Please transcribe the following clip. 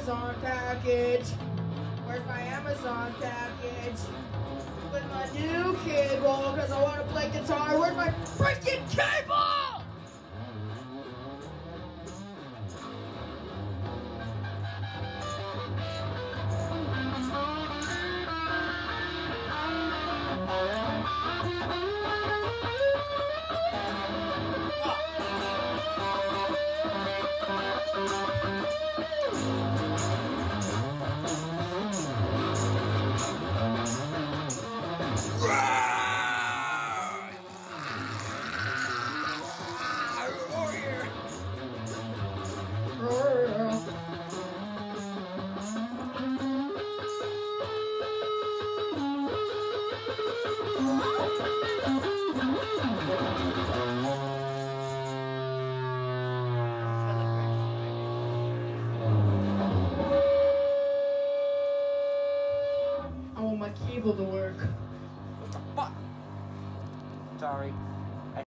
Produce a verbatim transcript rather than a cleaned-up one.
Amazon package? Where's my Amazon package? With my new cable, because I want to play guitar. Where's my freaking cable? I want my cable to work. What the fuck? Sorry.